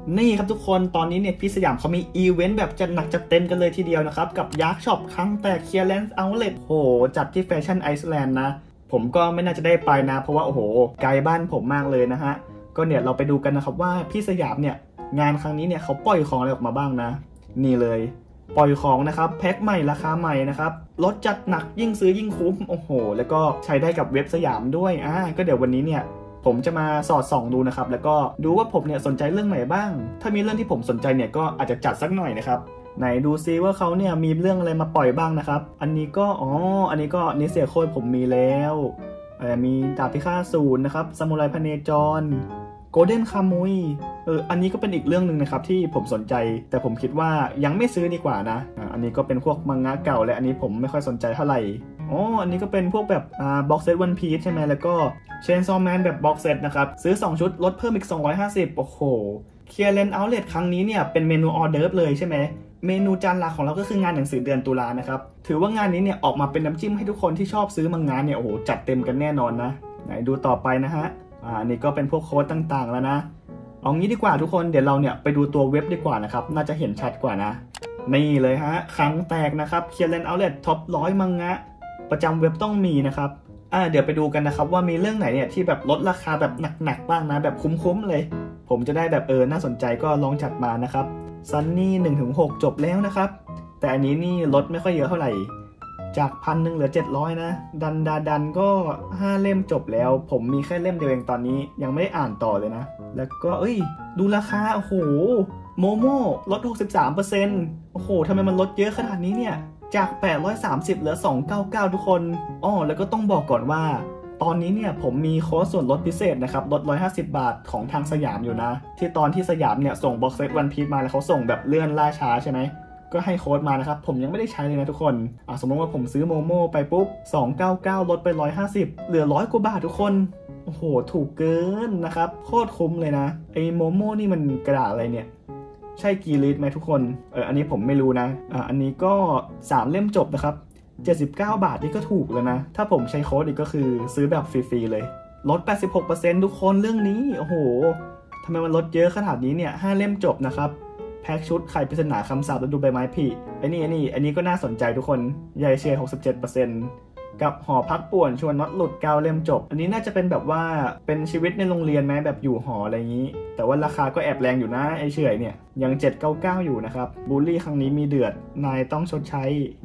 นี่ครับทุกคนตอนนี้เนี่ยพี่สยามเขามีอีเวนต์แบบจัดหนักจัดเต็มกันเลยทีเดียวนะครับกับยักษ์ช็อปครั้งแตก Clearance Outlet โหจัดที่แฟชั่นไอซ์แลนด์นะผมก็ไม่น่าจะได้ไปนะเพราะว่าโอ้โหไกลบ้านผมมากเลยนะฮะก็เนี่ยเราไปดูกันนะครับว่าพี่สยามเนี่ยงานครั้งนี้เนี่ยเขาปล่อยของอะไรออกมาบ้างนะนี่เลยปล่อยของนะครับแพ็คใหม่ราคาใหม่นะครับลดจัดหนักยิ่งซื้อยิ่งคุ้มโอ้โหแล้วก็ใช้ได้กับเว็บสยามด้วยก็เดี๋ยววันนี้เนี่ยผมจะมาสอดส่องดูนะครับแล้วก็ดูว่าผมเนี่ยสนใจเรื่องไหนบ้างถ้ามีเรื่องที่ผมสนใจเนี่ยก็อาจจะจัดสักหน่อยนะครับไหนดูซิว่าเขาเนี่ยมีเรื่องอะไรมาปล่อยบ้างนะครับอันนี้ก็อันนี้ก็นิเสียโคตรผมมีแล้วมีดาบพิฆาตศูนย์นะครับซามูไรพเนจรโกลเด้นคามุยอันนี้ก็เป็นอีกเรื่องหนึ่งนะครับที่ผมสนใจแต่ผมคิดว่ายังไม่ซื้อดีกว่านะอันนี้ก็เป็นพวกมังงะเก่าและอันนี้ผมไม่ค่อยสนใจเท่าไหร่อันนี้ก็เป็นพวกแบบบ็อกเซตวันพีซใช่ไหมแล้วก็เชนซอว์แมนแบบบ็อกเซตนะครับซื้อ2ชุดลดเพิ่มอีก250โอ้โหClearance Outlet ครั้งนี้เนี่ยเป็นเมนูออเดิร์ฟเลยใช่ไหมเมนูจานหลักของเราก็คืองานหนังสือเดือนตุลานะครับถือว่างานนี้เนี่ยออกมาเป็นน้ำจิ้มให้ทุกคนที่ชอบซื้อมังงะเนี่ยโอ้โหจัดเต็มกันแน่นอนนะไหนดูต่อไปนะฮะอันนี้ก็เป็นพวกโค้ดต่างๆแล้วนะเอางี้ดีกว่าทุกคนเดี๋ยวเราเนี่ยไปดูตัวเว็บดีกว่านะครับน่าจะเห็นชัดกว่านะนี่เลยฮะครั้งแตกนะครับ Clearance Outlet Top 100 มังงะประจำเว็บต้องมีนะครับเดี๋ยวไปดูกันนะครับว่ามีเรื่องไหนเนี่ยที่แบบลดราคาแบบหนักๆบ้างนะแบบคุ้มๆเลยผมจะได้แบบน่าสนใจก็ลองจัดมานะครับซันนี่ 1-6 จบแล้วนะครับแต่อันนี้นี่ลดไม่ค่อยเยอะเท่าไหร่จาก 1,100 เหลือ 700นะดันก็5เล่มจบแล้วผมมีแค่เล่มเดียวเองตอนนี้ยังไม่ได้อ่านต่อเลยนะแล้วก็ดูราคาโอ้โหโมโม่ลด 63% โอ้โหทำไมมันลดเยอะขนาดนี้เนี่ยจาก830เหลือ299ทุกคนแล้วก็ต้องบอกก่อนว่าตอนนี้เนี่ยผมมีโค้ดส่วนลดพิเศษนะครับลด150 บาทของทางสยามอยู่นะที่ตอนที่สยามเนี่ยส่งบ็อกเซตวันพีซมาแล้วเขาส่งแบบเลื่อนล่าช้าใช่ไหมก็ให้โค้ดมานะครับผมยังไม่ได้ใช้เลยนะทุกคนสมมติว่าผมซื้อโมโม่ไปปุ๊บ299ลดไป150เหลือ100 กว่าบาททุกคนโอ้โหถูกเกินนะครับโคตรคุ้มเลยนะไอ้โมโม่นี่มันกระดาษอะไรเนี่ยใช่กีริดไหมทุกคนอันนี้ผมไม่รู้นะอันนี้ก็3เล่มจบนะครับ79 บาทนี่ก็ถูกแล้วนะถ้าผมใช้โค้ดอีกก็คือซื้อแบบฟรีๆเลยลด 86% ทุกคนเรื่องนี้โอ้โหทำไมมันลดเยอะขนาดนี้เนี่ย5เล่มจบนะครับแพ็กชุดไขปริศนาคำสาปและดูใบไม้ผลิอันนี้ก็น่าสนใจทุกคนใหญ่เชียร์ 67% กับหอพักป่วนชวนน็อตหลุด9เล่มจบอันนี้น่าจะเป็นแบบว่าเป็นชีวิตในโรงเรียนไหมแบบอยู่หออะไรอย่างนี้แต่ว่าราคาก็แอบแรงอยู่นะไอเฉยเนี่ยยัง799อยู่นะครับบูลลี่ครั้งนี้มีเดือดนายต้องชดใช้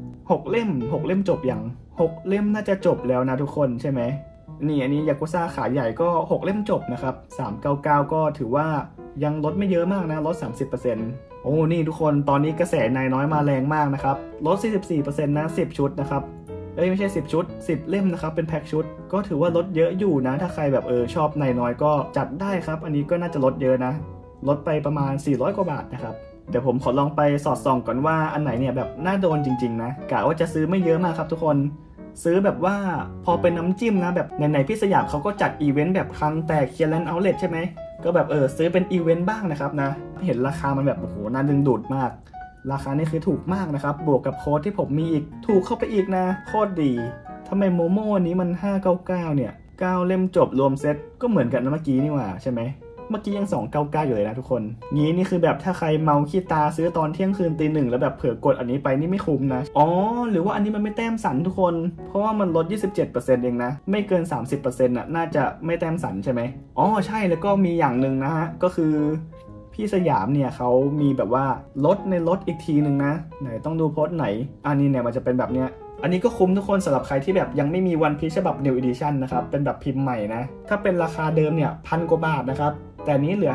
6เล่มจบอย่าง6เล่มน่าจะจบแล้วนะทุกคนใช่ไหมอันนี้ยากุซ่าขาใหญ่ก็6เล่มจบนะครับ399ก็ถือว่ายังลดไม่เยอะมากนะลด 30% นี่ทุกคนตอนนี้กระแสนายน้อยมาแรงมากนะครับลด 44% นะ10ชุดนะครับไม่ใช่10ชุด10เล่มนะครับเป็นแพ็คชุดก็ถือว่าลดเยอะอยู่นะถ้าใครแบบชอบนายน้อยก็จัดได้ครับอันนี้ก็น่าจะลดเยอะนะลดไปประมาณ400 กว่าบาทนะครับเดี๋ยวผมขอลองไปสอดส่องก่อนว่าอันไหนเนี่ยแบบน่าโดนจริงๆนะกะว่าจะซื้อไม่เยอะมากครับทุกคนซื้อแบบว่าพอเป็นน้ำจิ้มนะแบบไหนๆพี่สยามเขาก็จัดอีเวนต์แบบครั้งแตก Clearance Outlet ใช่ไหมก็แบบซื้อเป็นอีเวนต์บ้างนะครับนะเห็นราคามันแบบโอ้โหน่าดึงดูดมากราคานี่คือถูกมากนะครับบวกกับโค้ดที่ผมมีอีกถูกเข้าไปอีกนะโคตรดีทำไมโมโม่นี้มัน599เนี่ย9เล่มจบรวมเซ็ตก็เหมือนกันนะเมื่อกี้นี่หว่าใช่ไหมเมื่อกี้ยัง299อยู่เลยนะทุกคนนี่คือแบบถ้าใครเมาขี้ตาซื้อตอนเที่ยงคืนตี 1แล้วแบบเผลอกดอันนี้ไปนี่ไม่คุ้มนะหรือว่าอันนี้มันไม่แต้มสันทุกคนเพราะว่ามันลด 27% เองนะไม่เกิน 30% น่าจะไม่แต้มสันใช่ไหมใช่แล้วก็มีอย่างหนึ่งนะฮะก็คือพี่สยามเนี่ยเขามีแบบว่าลดในลดอีกทีหนึ่งนะไหนต้องดูโพสต์ไหนอันนี้เนี่ยมันจะเป็นแบบเนี้ยอันนี้ก็คุ้มทุกคนสำหรับใครที่แบบยังไม่มีวันพีชฉบับ New Edition นะครับเป็นแบบพิมพ์ใหม่นะถ้าเป็นราคาเดิมเนี่ย1,000 กว่าบาทนะครับแต่นี้เหลือ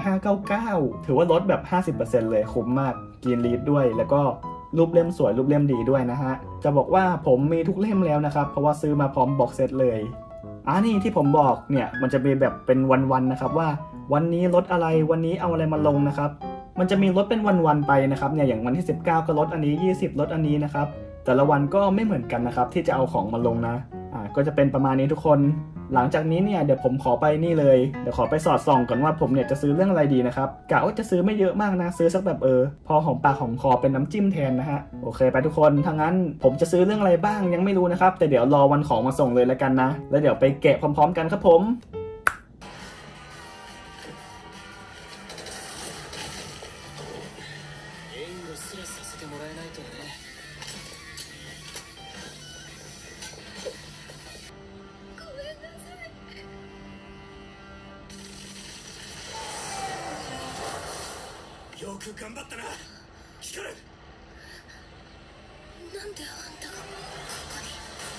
599ถือว่าลดแบบ 50% เลยคุ้มมากกินลีดด้วยแล้วก็รูปเล่มสวยรูปเล่มดีด้วยนะฮะจะบอกว่าผมมีทุกเล่มแล้วนะครับเพราะว่าซื้อมาพร้อมบ็อกเซตเลยนี่ที่ผมบอกเนี่ยมันจะมีแบบเป็นวันๆนะครับว่าวันนี้ลดอะไรวันนี้เอาอะไรมาลงนะครับมันจะมีลดเป็นวันๆไปนะครับเนี่ยอย่างวันที่19ก็ลดอันนี้20ลดอันนี้นะครับแต่ละวันก็ไม่เหมือนกันนะครับที่จะเอาของมาลงนะก็จะเป็นประมาณนี้ทุกคนหลังจากนี้เนี่ยเดี๋ยวผมขอไปนี่เลยเดี๋ยวขอไปสอดส่องก่อนว่าผมเนี่ยจะซื้อเรื่องอะไรดีนะครับกะว่าจะซื้อไม่เยอะมากนะซื้อสักแบบพอหอมปากหอมคอเป็นน้ำจิ้มแทนนะฮะโอเคไปทุกคนถ้างั้นผมจะซื้อเรื่องอะไรบ้างยังไม่รู้นะครับแต่เดี๋ยวรอวันของมาส่งเลยแล้วกันนะแล้วเดี๋ยวไปแกะพร้อมๆกันครับผมく頑張ったな光。 なんであんたがここに。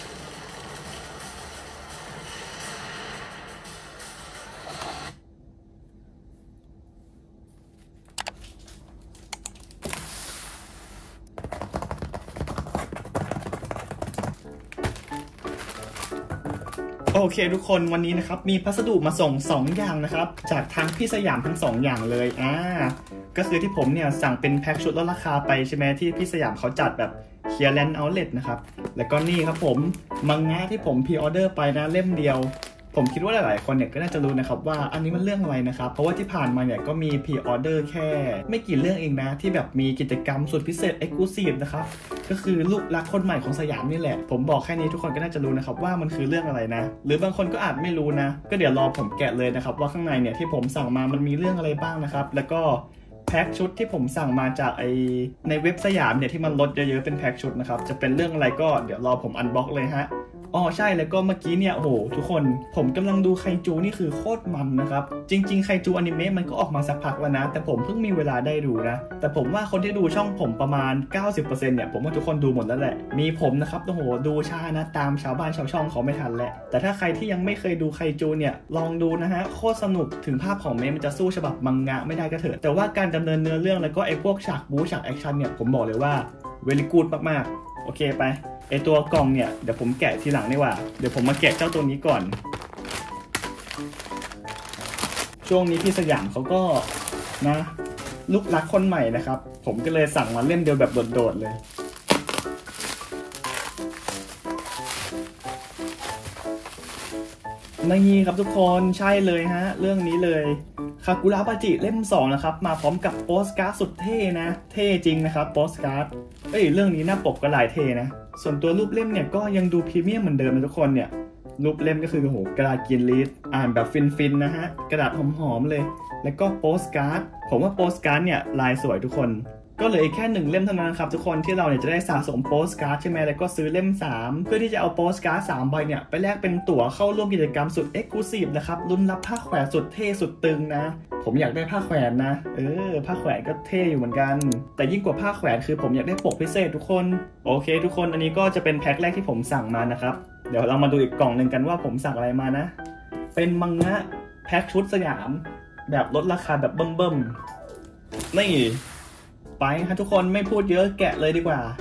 โอเคทุกคนวันนี้นะครับมีพัสดุมาส่ง2อย่างนะครับจากทางพี่สยามทั้ง2อย่างเลยก็คือที่ผมเนี่ยสั่งเป็นแพ็คชุดลดราคาไปใช่ไหมที่พี่สยามเขาจัดแบบเคลียร์แลนด์เอาท์เล็ตนะครับแล้วก็นี่ครับผมมังงะที่ผมพรีออเดอร์ไปนะเล่มเดียวผมคิดว่าหลายๆคนเนี่ยก็น่าจะรู้นะครับว่าอันนี้มันเรื่องอะไรนะครับเพราะว่าที่ผ่านมาเนี่ยก็มีพรีออเดอร์แค่ไม่กี่เรื่องเองนะที่แบบมีกิจกรรมสุดพิเศษ Exclusive นะครับก็คือลูกรักคนใหม่ของสยามนี่แหละผมบอกแค่นี้ทุกคนก็น่าจะรู้นะครับว่ามันคือเรื่องอะไรนะหรือบางคนก็อาจไม่รู้นะก็เดี๋ยวรอผมแกะเลยนะครับว่าข้างในเนี่ยที่ผมสั่งมามันมีเรื่องอะไรบ้างนะครับแล้วก็แพ็คชุดที่ผมสั่งมาจากในเว็บสยามเนี่ยที่มันลดเยอะๆเป็นแพ็คชุดนะครับจะเป็นเรื่องอะไรก็เดี๋ยวรอผมอันบ็อกเลยฮะอ๋อใช่แล้วก็เมื่อกี้เนี่ยโอ้โหทุกคนผมกำลังดูไคจูนี่คือโคตรมันนะครับจริงๆไคจูอนิเมะมันก็ออกมาสักพักแล้วนะแต่ผมเพิ่งมีเวลาได้ดูนะแต่ผมว่าคนที่ดูช่องผมประมาณ 90% เนี่ยผมว่าทุกคนดูหมดแล้วแหละมีผมนะครับโอ้โหดูช้านะตามชาวบ้านชาวช่องเขาไม่ทันแหละแต่ถ้าใครที่ยังไม่เคยดูไคจูเนี่ยลองดูนะฮะโคตรสนุกถึงภาพของเมะมันจะสู้ฉบับมังงะไม่ได้ก็เถอะแต่ว่าการดำเนินเนื้อเรื่องแล้วก็พวกฉากบู๊ฉากแอคชั่นเนี่ยผมบอกเลยว่าเวลิกูดมากๆโอเคไปตัวกล่องเนี่ยเดี๋ยวผมแกะทีหลังดีกว่าเดี๋ยวผมมาแกะเจ้าตัวนี้ก่อนช่วงนี้พี่สยามเขาก็นะลูกรักคนใหม่นะครับผมก็เลยสั่งมาเล่มเดียวแบบโดดๆเลยนี่ครับทุกคนใช่เลยฮะเรื่องนี้เลยคากุระปาจิเล่ม2นะครับมาพร้อมกับโปสการ์ดสุดเท่นะเท่จริงนะครับโปสการ์ดเรื่องนี้หน้าปกก็ลายเท่นะส่วนตัวรูปเล่มเนี่ยก็ยังดูพรีเมียมเหมือนเดิมนะทุกคนเนี่ยรูปเล่มก็คือโอ้โหกระดาษกินลิสอ่านแบบฟินๆนะฮะกระดาษหอมๆเลยแล้วก็โปสการ์ดผมว่าโปสการ์ดเนี่ยลายสวยทุกคนก็เหลือแค่1เล่มเท่านั้นครับทุกคนที่เราเนี่ยจะได้สะสมโปสการ์ดใช่ไหมแล้วก็ซื้อเล่ม3เพื่อที่จะเอาโปสการ์ด3ใบเนี่ยไปแลกเป็นตั๋วเข้าร่วมกิจกรรมสุด Exclusive นะครับลุ้นรับผ้าแขวนสุดเท่สุดตึงนะผมอยากได้ผ้าแขวนนะผ้าแขวนก็เท่อยู่เหมือนกันแต่ยิ่งกว่าผ้าแขวนคือผมอยากได้ปกพิเศษทุกคนโอเคทุกคนอันนี้ก็จะเป็นแพ็คแรกที่ผมสั่งมานะครับเดี๋ยวเรามาดูอีกกล่องหนึ่งกันว่าผมสั่งอะไรมานะเป็นมังงะแพ็คชุดสยามแบบลดราคาแบบเบิ่มๆนี่ไปครับทุกคนไม่พูดเยอะแกะเลยดีกว่า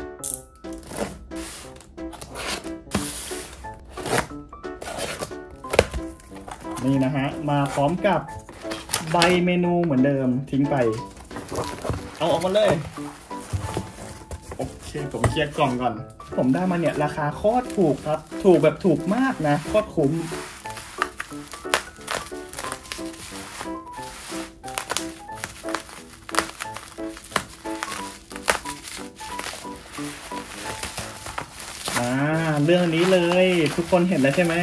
นี่นะฮะมาพร้อมกับใบเมนูเหมือนเดิมทิ้งไปเอาออกมาเลยโอเคผมเคลียร์กล่องก่อนผมได้มาเนี่ยราคาโคตรถูกครับถูกแบบถูกมากนะโคตรคุ้มเรื่องนี้เลยทุกคนเห็นแล้วใช่ไหม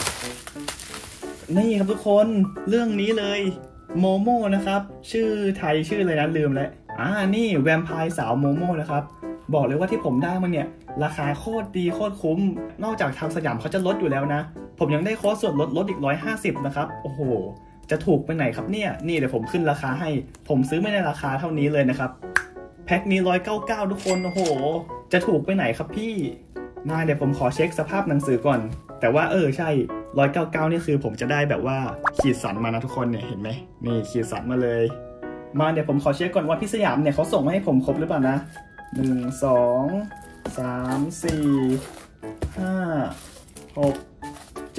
นี่ครับทุกคนเรื่องนี้เลยโมโม่นะครับชื่อไทยชื่ออะไรนะลืมแล้วนี่แวมไพร์สาวโมโม่นะครับบอกเลยว่าที่ผมได้มาเนี่ยราคาโคตรดีโคตรคุ้มนอกจากทางสยามเขาจะลดอยู่แล้วนะผมยังได้โค้ดส่วนลดอีก150นะครับโอ้โหจะถูกไปไหนครับเนี่ยนี่เดี๋ยวผมขึ้นราคาให้ผมซื้อไม่ในราคาเท่านี้เลยนะครับแพ็คนี้199ทุกคนโอ้โหจะถูกไปไหนครับพี่เดี๋ยวผมขอเช็คสภาพหนังสือก่อนแต่ว่าใช่199นี่คือผมจะได้แบบว่าขีดสันมานะทุกคนเนี่ยเห็นไหมนี่ขีดสันมาเลยเดี๋ยวผมขอเช็คก่อนว่าพี่สยามเนี่ยเขาส่งมาให้ผมครบหรือเปล่านะ1 2 3 4 5 6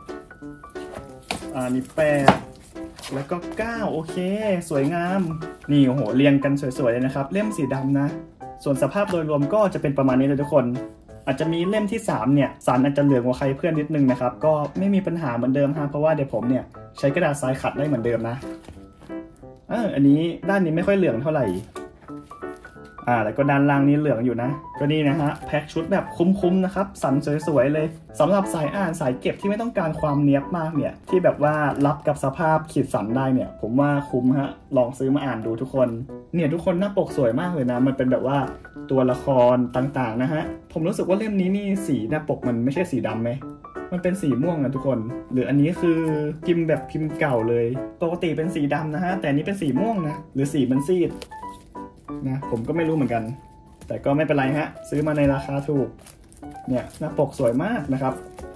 7นี่8แล้วก็9โอเคสวยงามนี่โอ้โหเรียงกันสวยๆเลยนะครับเล่มสีดำนะส่วนสภาพโดยรวมก็จะเป็นประมาณนี้เลยทุกคนอาจจะมีเล่มที่3เนี่ยสันอาจจะเหลืองกว่าใครเพื่อนนิดนึงนะครับก็ไม่มีปัญหาเหมือนเดิมฮะเพราะว่าเดี๋ยวผมเนี่ยใช้กระดาษทรายขัดได้เหมือนเดิมนะอันนี้ด้านนี้ไม่ค่อยเหลืองเท่าไหร่แล้วก็ด้านล่างนี้เหลืองอยู่นะก็นี่นะฮะแพ็คชุดแบบคุ้มๆนะครับสันสวยๆเลยสำหรับสายอ่านสายเก็บที่ไม่ต้องการความเนียบมากเนี่ยที่แบบว่ารับกับสภาพขีดสันได้เนี่ยผมว่าคุ้มฮะลองซื้อมาอ่านดูทุกคนเนี่ยทุกคนหน้าปกสวยมากเลยนะมันเป็นแบบว่าตัวละครต่างๆนะฮะผมรู้สึกว่าเล่มนี้นี่สีหน้าปกมันไม่ใช่สีดำไหมมันเป็นสีม่วงนะทุกคนหรืออันนี้คือพิมพ์แบบพิมพ์เก่าเลยปกติเป็นสีดำนะฮะแต่อันนี้เป็นสีม่วงนะหรือสีมันซีดนะผมก็ไม่รู้เหมือนกันแต่ก็ไม่เป็นไรฮะซื้อมาในราคาถูกเนี่ยหน้าปกสวยมากนะครับ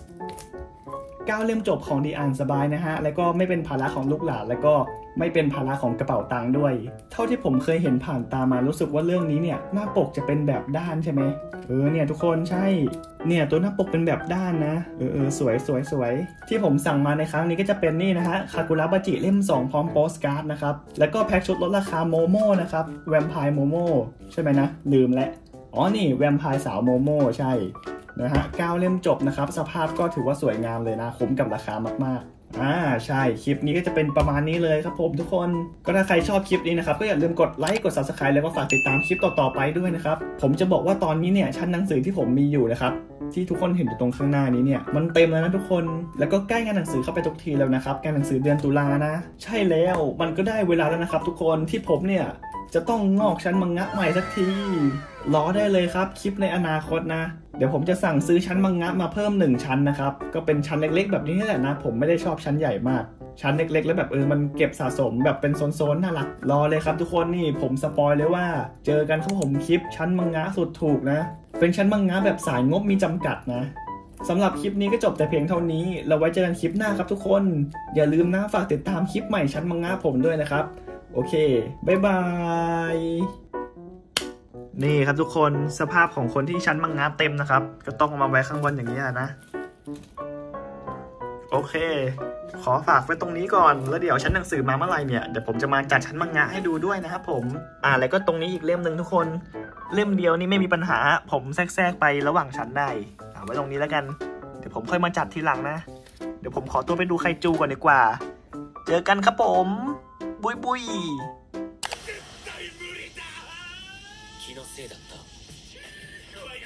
9 เล่มจบของดีอ่านสบายนะฮะแล้วก็ไม่เป็นภาระของลูกหลานแล้วก็ไม่เป็นภาระของกระเป๋าตังค์ด้วยเท่าที่ผมเคยเห็นผ่านตามารู้สึกว่าเรื่องนี้เนี่ยหน้าปกจะเป็นแบบด้านใช่ไหมเนี่ยทุกคนใช่เนี่ยตัวหน้าปกเป็นแบบด้านนะสวยที่ผมสั่งมาในครั้งนี้ก็จะเป็นนี่นะฮะคากุระบาจิเล่ม2พร้อมโปสการ์ดนะครับแล้วก็แพ็คชุดลดราคาโมโม่นะครับแวมไพร์โมโม่ใช่ไหมนะลืมแล้วนี่แวมไพร์สาวโมโม่ใช่นะฮะ9 เล่มจบนะครับสภาพก็ถือว่าสวยงามเลยนะคุ้มกับราคามากๆใช่คลิปนี้ก็จะเป็นประมาณนี้เลยครับผมทุกคนก็ถ้าใครชอบคลิปนี้นะครับก็อย่าลืมกดไลค์กด Subscribe แล้วก็ฝากติดตามคลิปต่อๆไปด้วยนะครับผมจะบอกว่าตอนนี้เนี่ยชั้นหนังสือที่ผมมีอยู่นะครับที่ทุกคนเห็นอยู่ตรงข้างหน้านี้เนี่ยมันเต็มแล้วนะทุกคนแล้วก็ใกล้งานหนังสือเข้าไปทุกทีแล้วนะครับงานหนังสือเดือนตุลานะใช่แล้วมันก็ได้เวลาแล้วนะครับทุกคนที่ผมเนี่ยจะต้องงอกชั้นมังงะใหม่สักทีรอได้เลยครับคลิปในอนาคตนะเดี๋ยวผมจะสั่งซื้อชั้นมังงะมาเพิ่ม1ชั้นนะครับก็เป็นชั้นเล็กๆแบบนี้แหละนะผมไม่ได้ชอบชั้นใหญ่มากชั้นเล็กๆแล้วแบบมันเก็บสะสมแบบเป็นโซนๆน่ารักรอเลยครับทุกคนนี่ผมสปอยเลยว่าเจอกันครับผมคลิปชั้นมังงะสุดถูกนะเป็นชั้นมังงะแบบสายงบมีจำกัดนะสำหรับคลิปนี้ก็จบแต่เพียงเท่านี้เราไว้เจอกันคลิปหน้าครับทุกคนอย่าลืมนะฝากติดตามคลิปใหม่ชั้นมังงะผมด้วยนะครับโอเคบ๊ายบายนี่ครับทุกคนสภาพของคนที่ชั้นมังงะเต็มนะครับก็ต้องมาไว้ข้างบนอย่างนี้นะโอเคขอฝากไว้ตรงนี้ก่อนแล้วเดี๋ยวชั้นหนังสือมาเมื่อไหร่เนี่ยเดี๋ยวผมจะมาจัดชั้นมังงะให้ดูด้วยนะครับผมแล้วก็ตรงนี้อีกเล่มหนึ่งทุกคนเล่มเดียวนี่ไม่มีปัญหาผมแทรกไประหว่างชั้นได้ไว้ตรงนี้แล้วกันเดี๋ยวผมค่อยมาจัดทีหลังนะเดี๋ยวผมขอตัวไปดูไคจูก่อนดีกว่าเจอกันครับผมบุย気のせいだった怖いよ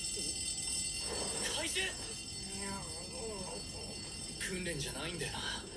訓練じゃないんだよな